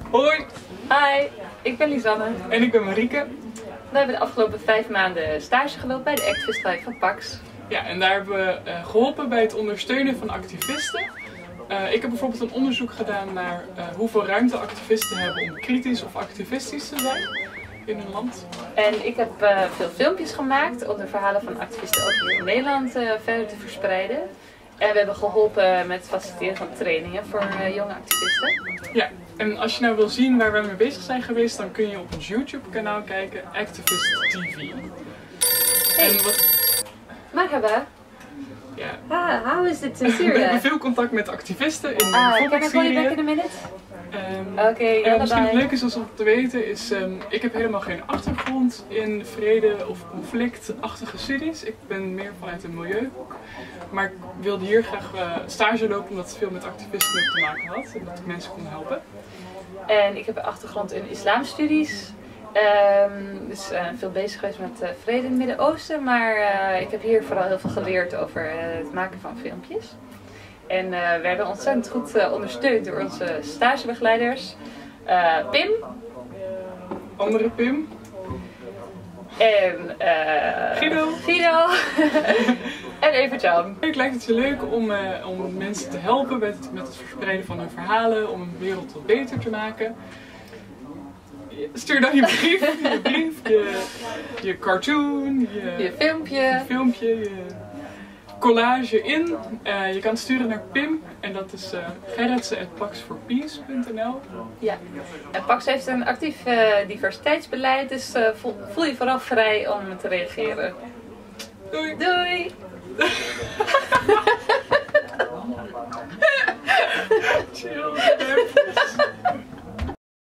Hoi, Hi, ik ben Lisanne. en ik ben Marieke. We hebben de afgelopen 5 maanden stage gelopen bij de Activist van PAX. Ja, en daar hebben we geholpen bij het ondersteunen van activisten. Ik heb bijvoorbeeld een onderzoek gedaan naar hoeveel ruimte activisten hebben om kritisch of activistisch te zijn in hun land. En ik heb veel filmpjes gemaakt om de verhalen van activisten ook hier in Nederland verder te verspreiden. En we hebben geholpen met het faciliteren van trainingen voor jonge activisten. Ja, en als je nou wil zien waar we mee bezig zijn geweest, dan kun je op ons YouTube kanaal kijken, Activist TV. Hey. En wat... Marhaba. Ja, How is it in we hebben Syria? veel contact met activisten in Can bijvoorbeeld I call you back Syrië. in a minute? Oké, En wat misschien bye. leuk is om te weten is, ik heb helemaal geen achtergrond in vrede of conflictachtige studies. Ik ben meer vanuit een milieuhoek. Maar ik wilde hier graag stage lopen omdat het veel met activisme te maken had en dat ik mensen kon helpen. En ik heb een achtergrond in islamstudies. Dus veel bezig geweest met vrede in het Midden-Oosten. Maar ik heb hier vooral heel veel geleerd over het maken van filmpjes. En we werden ontzettend goed ondersteund door onze stagebegeleiders. Pim. Andere Pim. En Guido. En Evert-Jan. Het lijkt het je leuk om mensen te helpen met het verspreiden van hun verhalen, om een wereld wat beter te maken. Stuur dan je brief, je cartoon, Je filmpje. je collage in. Je kan het sturen naar Pim en dat is gerritsen@paxforpeace.nl. Ja. En PAX heeft een actief diversiteitsbeleid, dus voel je vooral vrij om te reageren. Doei! Doei!